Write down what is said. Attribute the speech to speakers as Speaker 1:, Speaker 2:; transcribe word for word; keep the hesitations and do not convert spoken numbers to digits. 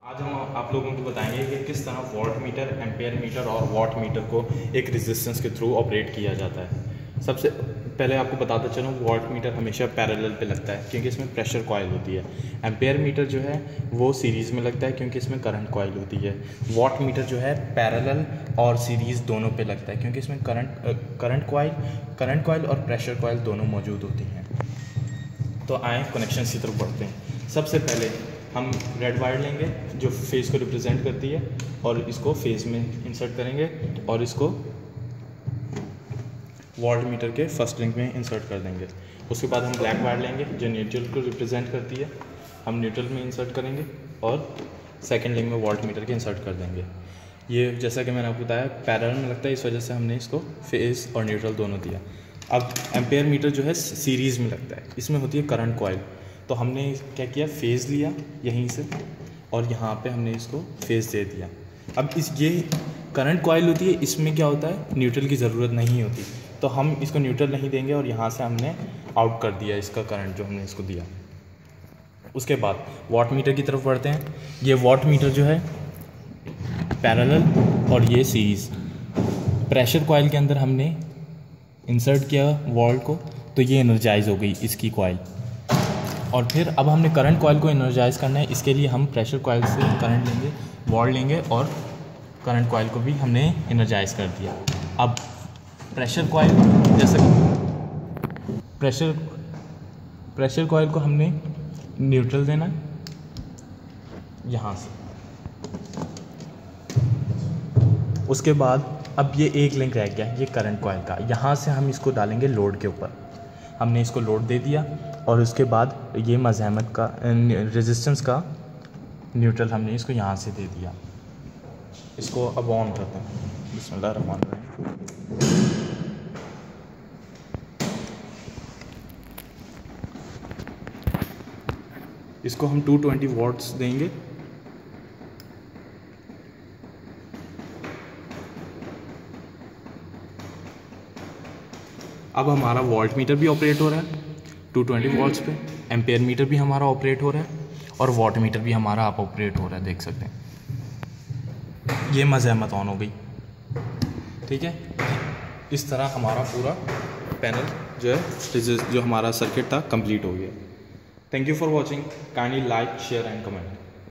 Speaker 1: आज हम आप लोगों को बताएंगे कि किस तरह वोल्ट मीटर, एम्पेयर मीटर और वॉट मीटर को एक रेजिस्टेंस के थ्रू ऑपरेट किया जाता है। सबसे पहले आपको बताता चलूँ, वोल्ट मीटर हमेशा पैरेलल पे लगता है क्योंकि इसमें प्रेशर कॉइल होती है। एम्पेयर मीटर जो है वो सीरीज़ में लगता है क्योंकि इसमें करंट कॉइल होती है। वॉट मीटर जो है पैरेलल और सीरीज़ दोनों पे लगता है क्योंकि इसमें current current coil current coil और प्रेशर कॉइल दोनों मौजूद होती हैं। तो आए कनेक्शन की तरफ बढ़ते हैं। सबसे पहले हम रेड वायर लेंगे जो फेज़ को रिप्रेजेंट करती है और इसको फेज़ में इंसर्ट करेंगे और इसको वोल्ट मीटर के फर्स्ट लिंक में इंसर्ट कर देंगे। उसके बाद हम ब्लैक वायर लेंगे जो न्यूट्रल को रिप्रेजेंट करती है, हम न्यूट्रल में इंसर्ट करेंगे और सेकंड लिंक में वोल्ट मीटर के इंसर्ट कर देंगे। ये जैसा कि मैंने आपको बताया पैरेलल में लगता है, इस वजह से हमने इसको फेज़ और न्यूट्रल दोनों दिया। अब एम्पेयर मीटर जो है सीरीज़ में लगता है, इसमें होती है करंट कॉइल। तो हमने क्या किया, फेज़ लिया यहीं से और यहाँ पे हमने इसको फेज़ दे दिया। अब इस ये करंट कॉइल होती है, इसमें क्या होता है, न्यूट्रल की ज़रूरत नहीं होती, तो हम इसको न्यूट्रल नहीं देंगे और यहाँ से हमने आउट कर दिया इसका करंट जो हमने इसको दिया। उसके बाद वॉट मीटर की तरफ बढ़ते हैं। ये वॉट मीटर जो है पैरेलल और ये सीरीज़। प्रेशर कॉइल के अंदर हमने इंसर्ट किया वॉल्ट को, तो ये एनर्जाइज हो गई इसकी कॉइल। और फिर अब हमने करंट कॉइल को एनर्जाइज करना है, इसके लिए हम प्रेशर कॉइल से करंट लेंगे, वॉल्ट लेंगे और करंट कॉइल को भी हमने एनर्जाइज कर दिया। अब प्रेशर कॉइल जैसे प्रेशर प्रेशर कॉइल को हमने न्यूट्रल देना है यहाँ से। उसके बाद अब ये एक लिंक रह गया ये करंट कॉइल का, यहाँ से हम इसको डालेंगे लोड के ऊपर। हमने इसको लोड दे दिया और उसके बाद ये मज़ाहमत का रेजिस्टेंस का न्यूट्रल हमने इसको यहाँ से दे दिया। इसको अब ऑन करते हैं। बिस्मिल्लाह रहमान रहीम। इसको हम टू ट्वेंटी वॉट्स देंगे। अब हमारा वोल्ट मीटर भी ऑपरेट हो रहा है टू ट्वेंटी वॉट्स पे, एम्पेयर मीटर भी हमारा ऑपरेट हो रहा है और वॉट मीटर भी हमारा आप ऑपरेट हो रहा है, देख सकते हैं। ये मज़ाहमत ऑन हो गई, ठीक है। इस तरह हमारा पूरा पैनल जो है जो हमारा सर्किट था कंप्लीट हो गया। Thank you for watching. Kindly like, share and comment.